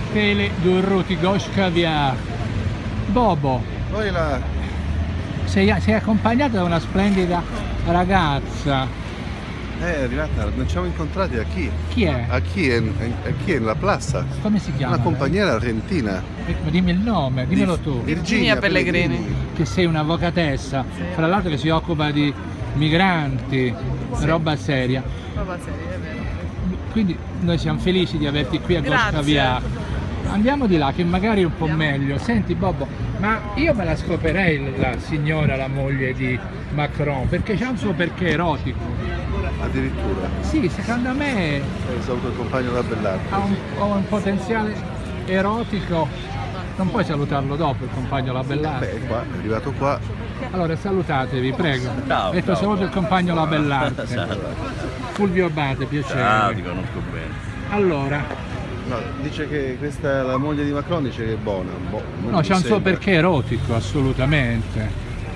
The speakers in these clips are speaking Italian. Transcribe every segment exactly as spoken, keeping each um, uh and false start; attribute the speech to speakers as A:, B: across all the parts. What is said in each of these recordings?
A: Stele Durruti Gauche Caviar. Bobo,
B: Poi la...
A: sei, sei accompagnato da una splendida ragazza.
B: Eh, è arrivata, non ci siamo incontrati a chi?
A: Chi è?
B: A chi è, a chi è nella plaza?
A: Come si chiama?
B: Una compagniera argentina.
A: lei? Ma dimmi il nome, dimmelo
B: Di-
A: tu.
C: Virginia Pellegrini.
A: Che sei un'avvocatessa, fra l'altro che si occupa di migranti, roba seria.
C: Roba seria, è vero.
A: Quindi noi siamo felici di averti qui a Gauche
C: Grazie.
A: Caviar. Andiamo di là che magari è un po' meglio. Senti Bobo, ma io me la scoperei la signora, la moglie di Macron, perché c'ha un suo perché erotico.
B: Addirittura.
A: Sì, secondo me
B: Hai saluto il compagno da Bellarte.
A: ha un, ha un potenziale erotico. Non puoi salutarlo dopo il compagno La Bellarte.
B: Beh, è qua, è arrivato qua.
A: Allora salutatevi, prego.
D: Ciao,
A: Ecco,
D: ciao.
A: saluto il compagno La Bellarte.
D: Ciao.
A: Fulvio Abate, piacere.
D: Ciao, ti conosco bene.
A: Allora,
B: No, dice che questa, la moglie di Macron dice che è buona. Boh, non
A: no,
B: mi
A: c'è un suo
B: sembra.
A: perché erotico, assolutamente.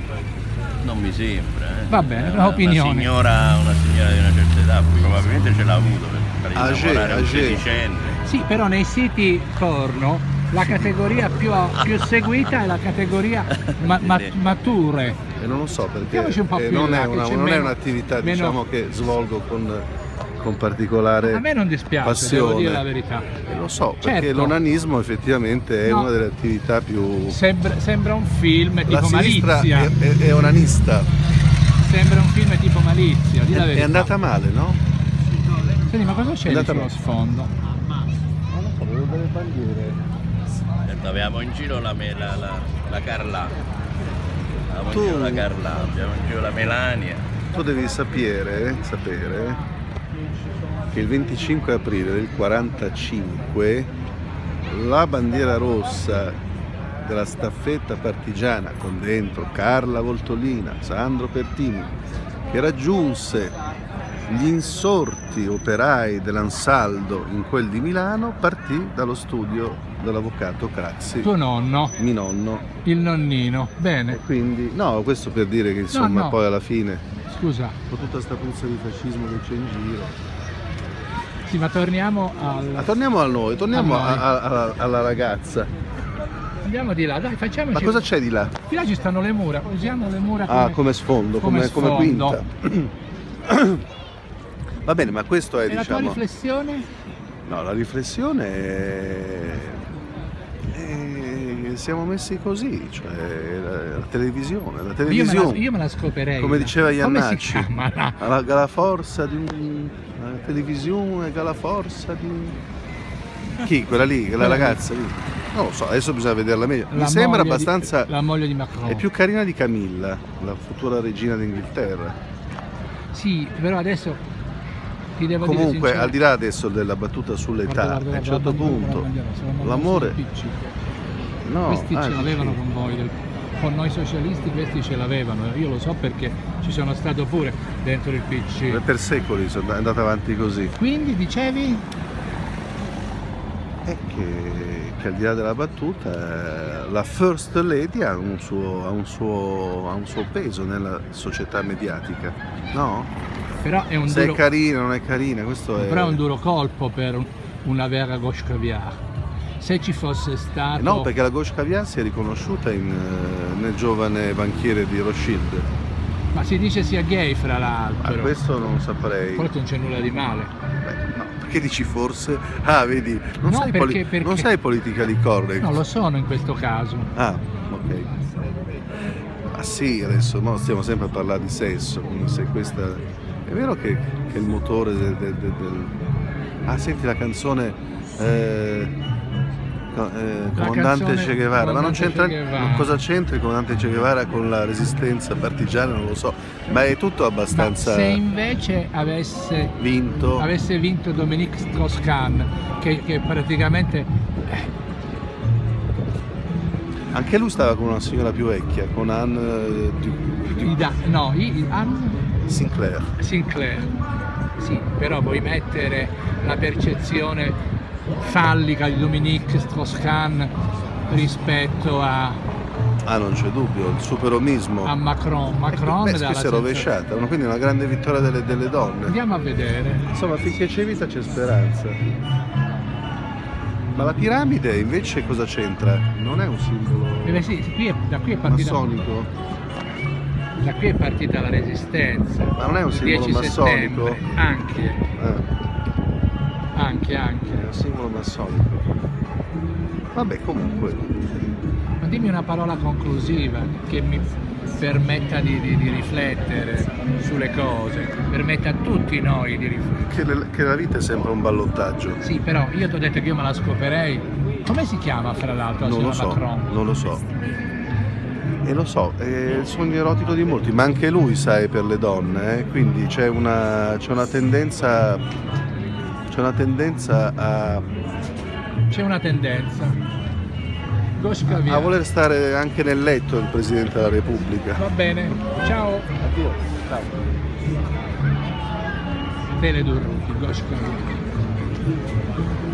D: Non mi sembra. Eh.
A: Va bene,
D: È
A: una opinione.
D: Una signora, una signora di una certa età, probabilmente ce l'ha avuto per fare
B: Age,
D: innamorare un
B: age.
D: sedicenne.
A: Sì, però nei siti porno la categoria più, più seguita è la categoria ma- ma- mature.
B: E non lo so perché
A: Mettiamoci un po'
B: eh,
A: più
B: non,
A: in là,
B: è
A: che
B: una-
A: c'è
B: non è
A: meno-
B: un'attività
A: meno-
B: diciamo, che svolgo con, con particolare
A: A me non dispiace,
B: passione.
A: devo dire la verità.
B: E lo so, perché
A: Certo.
B: l'onanismo effettivamente è
A: No.
B: una delle attività più...
A: Sembra, sembra un film
B: La
A: tipo
B: sinistra
A: Malizia.
B: è, è- è onanista.
A: Sembra un film tipo Malizia, di la
B: È,
A: verità.
B: è andata male, no?
A: Senti, ma cosa c'è
B: È
A: lì
B: andata
A: sullo
B: male.
A: sfondo?
B: Non lo so, vedo delle bandiere.
D: Certo, avevamo in giro la, me- la, la, la Carla. Avevamo
B: Tu-
D: in giro la Carla, abbiamo in giro la Melania.
B: Tu devi sapere, sapere che il venticinque aprile del quarantacinque la bandiera rossa della staffetta partigiana con dentro Carla Voltolina, Sandro Pertini, che raggiunse gli insorti operai dell'Ansaldo in quel di Milano, partì dallo studio dell'avvocato Craxi,
A: Tuo nonno,
B: mio nonno.
A: il nonnino.
B: E
A: Bene,
B: quindi, no, questo per dire che insomma
A: no.
B: poi alla fine,
A: scusa.
B: con tutta sta puzza di fascismo che c'è in giro.
A: Sì, ma torniamo
B: Ma
A: al...
B: torniamo a noi, torniamo
A: A noi.
B: a- a- a- alla ragazza.
A: Andiamo di là, dai, facciamoci...
B: Ma cosa c'è di là?
A: Di là ci stanno le mura, usiamo le mura come...
B: Ah, come sfondo, come, come
A: sfondo.
B: quinta. Va bene, ma questo è
A: E la tua
B: diciamo.
A: riflessione?
B: No, la riflessione è. è- siamo messi così, cioè la, la televisione, la
A: Io me,
B: televisione.
A: la, io me la scoperei.
B: Come
A: là.
B: diceva
A: Come
B: Iannacci,
A: si chiama là?
B: la, la forza di un. La televisione che ha la forza di. Chi? Quella lì, quella
A: Quella lì.
B: ragazza lì? Non lo so, adesso bisogna vederla meglio. Mi
A: La
B: sembra
A: moglie di-
B: abbastanza.
A: la moglie di Macron.
B: È più carina di Camilla, la futura regina d'Inghilterra.
A: Sì, però adesso ti devo dire
B: Comunque,
A: sincero-
B: al di là adesso della battuta sull'età,
A: Guarda, guarda,
B: a un
A: guarda,
B: certo
A: la bandiera,
B: punto
A: la bandiera, se la mandano
B: l'amore.
A: sul P C.
B: No,
A: Questi
B: ah,
A: ce
B: sì.
A: l'avevano con voi, del- con noi socialisti questi ce l'avevano, io lo so perché ci sono stato pure dentro il P C.
B: Per secoli sono andata avanti così.
A: Quindi dicevi?
B: È che, che al di là della battuta, eh, la First Lady ha un suo, ha un suo, ha un suo peso nella società mediatica, no?
A: Però è un
B: Se
A: duro,
B: è carina o non è carina, questo è.
A: però è un duro colpo per un- una vera Gauche Caviar. Se ci fosse stato...
B: Eh no, perché la Gauche Caviar si è riconosciuta in, eh, nel giovane banchiere di Rothschild.
A: Ma si dice sia gay fra
B: Ma
A: l'altro.
B: questo non saprei.
A: Forse non c'è nulla di male.
B: Beh, no, perché dici forse? Ah, vedi, non,
A: No,
B: sei,
A: perché-
B: poli-
A: perché-
B: non sei politically correct.
A: No, lo sono in questo caso.
B: Ah, ok. Ma sì, adesso no, stiamo sempre a parlare di sesso, quindi se questa. È vero che, che il motore del, del- del- del- Ah, senti la canzone. Eh... co- eh, comandante
A: canzone
B: Che Guevara, ma non
A: Comandante
B: c'entra.
A: Che Guevara.
B: Cosa c'entra il comandante Che Guevara con la resistenza partigiana? Non lo so, ma è tutto
A: Ma
B: abbastanza
A: se invece avesse,
B: vinto.
A: avesse vinto Dominique Strauss-Kahn, che, che praticamente
B: Anche lui stava con una signora più vecchia, con Anne eh, Du- Du-
A: i da- no, i- i- Anne
B: Sinclair.
A: Sinclair. Sì, però vuoi mettere la percezione fallica di Dominique Strauss-Kahn rispetto a,
B: Ah, non c'è dubbio, il superomismo.
A: a Macron. Macron
B: Beh,
A: dà
B: qui
A: la
B: si è
A: sensazione-
B: rovesciata, no? Quindi è una grande vittoria delle, delle donne.
A: Andiamo a vedere.
B: Insomma, finché c'è vita c'è speranza. Ma la piramide invece cosa c'entra? Non è un simbolo
A: Eh beh, sì, qui è- da qui è partita,
B: massonico?
A: da qui è partita la resistenza.
B: Ma non è un
A: Il
B: simbolo
A: dieci
B: massonico?
A: settembre. Anche,
B: Eh,
A: anche, anche.
B: è un simbolo massonico. Vabbè, comunque.
A: Ma dimmi una parola conclusiva che mi permetta di, di- di riflettere sulle cose, permetta a tutti noi di riflettere.
B: Che, le- che la vita è sempre un ballottaggio.
A: Sì, però io ti ho detto che io me la scoperei. Come si chiama fra l'altro la
B: Non lo
A: signora
B: so,
A: Macron?
B: non lo so. E lo so, è il sogno erotico di molti, ma anche lui sai per le donne, eh? Quindi c'è una, c'è una tendenza, c'è una tendenza a,
A: C'è una tendenza. Gosca via.
B: a voler stare anche nel letto del Presidente della Repubblica.
A: Va bene, ciao.
B: Addio. Ciao.
A: Teledurruti, Gosca via.